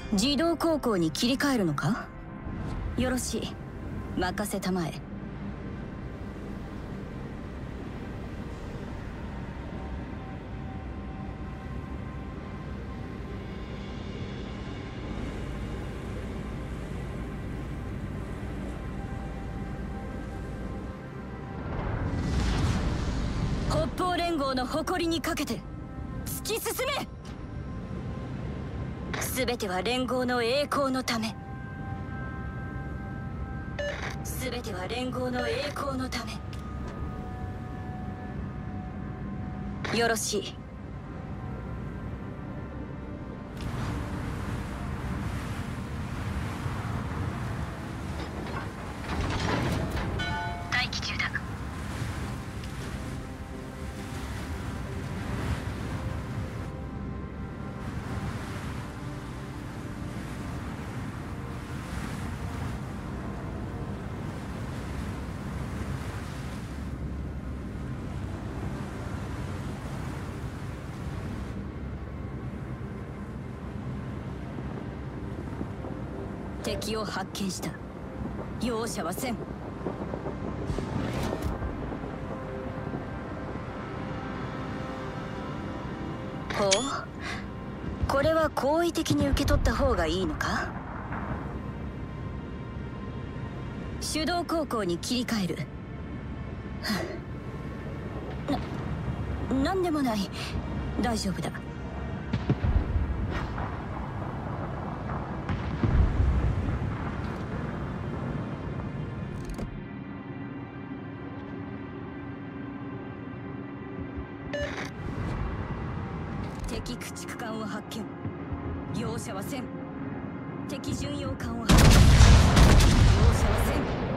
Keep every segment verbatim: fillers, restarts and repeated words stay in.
自動航行に切り替えるのか？よろしい、任せたまえ。北方連合の誇りにかけて突き進め。全ては連合の栄光のため。全ては連合の栄光のため。よろしい。待機中だ。敵を発見した。容赦はせん。ほう、これは好意的に受け取った方がいいのか？手動航行に切り替える。な、なんでもない。大丈夫だ。敵駆逐艦を発見。容赦はせん。敵巡洋艦を発見。容赦はせん。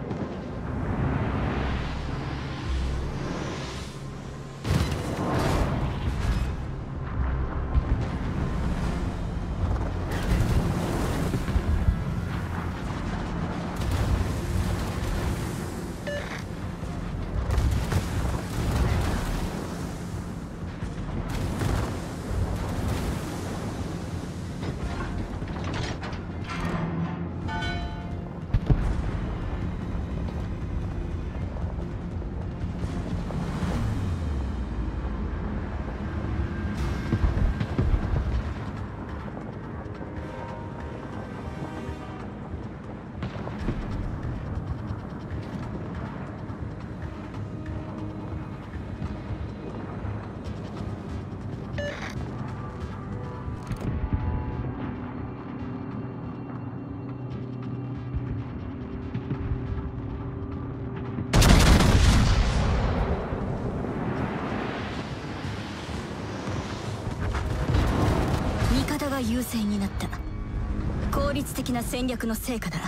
優勢になった。効率的な戦略の成果だ。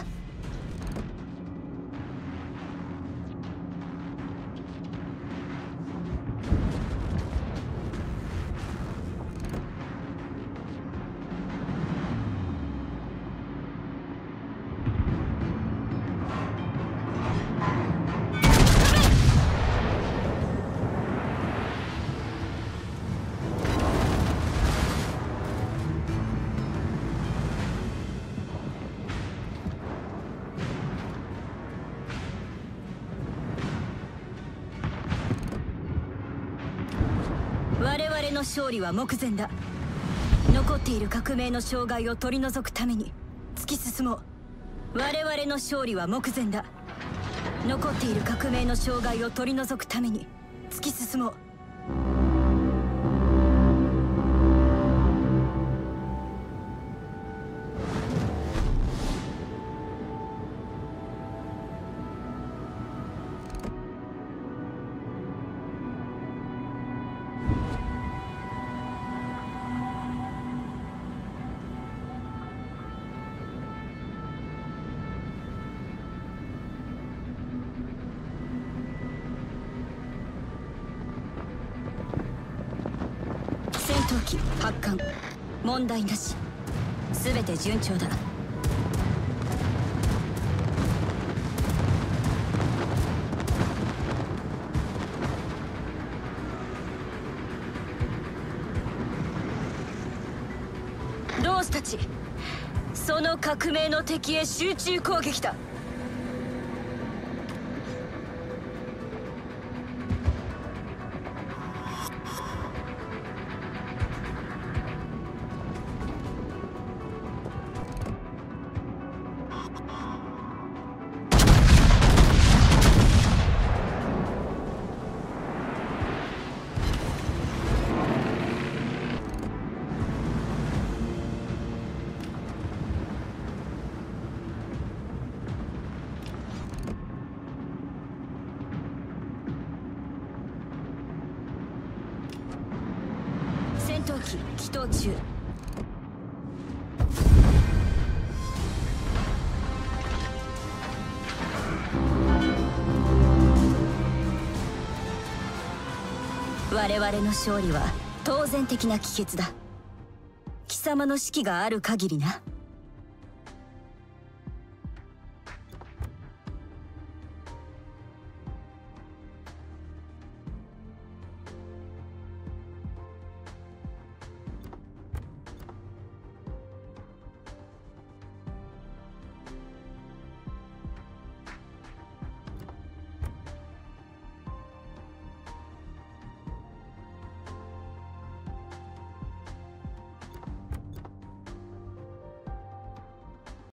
我々の勝利は目前だ。残っている革命の障害を取り除くために突き進もう。我々の勝利は目前だ。残っている革命の障害を取り除くために突き進もう。戦闘機発艦、問題なし。全て順調だ。同志たち、 その革命の敵へ集中攻撃だ。戦闘機起動中。我々の勝利は当然的な帰結だ。貴様の指揮がある限りな。